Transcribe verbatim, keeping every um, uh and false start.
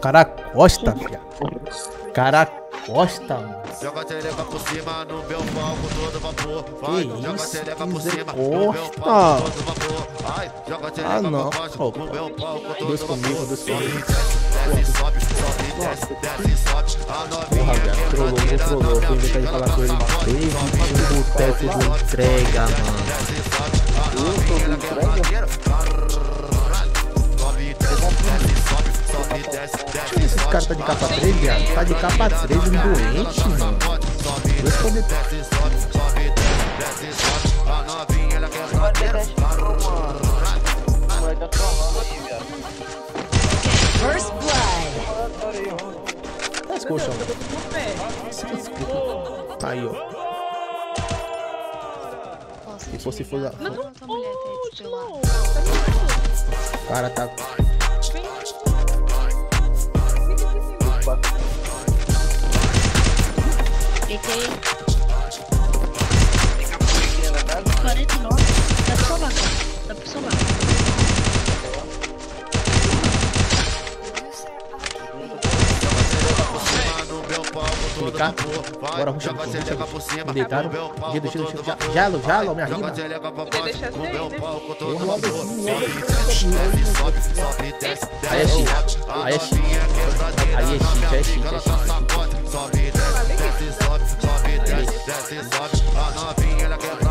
cara costa, viado. Cara costa, mano. Joga xereca por cima no meu palco, todo vapor. Que Joga isso, xereca por cima costa. no meu palco, todo vapor. Ai, joga Ah, xereca não. por baixo Oh, no meu palco, todo dois vapor. comigo, dois comigo. Desce, sobe, sobe, desce, desce, sobe. A novinha Porra, viado. Trollou, me trollou. Fui inventar de falar com ele. Ei, o boteco do entrega, mano. Eu tô de entrega? Sobe, desce, sobe, sobe, desce, desce. Esse cara tá de capa três, viado. Tá de capa três, um doente, mano. Dois comigo. Desce, sobe, sobe, desce, sobe. A novinha, ela quer bater. First blood. Tá esse colchão. Aí, ó. Se fosse for... O cara tá... Deitei. quarenta e nove. Dá pra salvar, cara. Dá pra salvar. Clicar. Bora, ruxa. Deitaram. Giro, giro, giro. Jalo, jalo, minha rima. Aí é cheat. Aí é cheat. Aí é cheat, aí é cheat, aí é cheat. Sobe, desce, sobe, desce, sobe, desce, sobe. A novinha, ela quer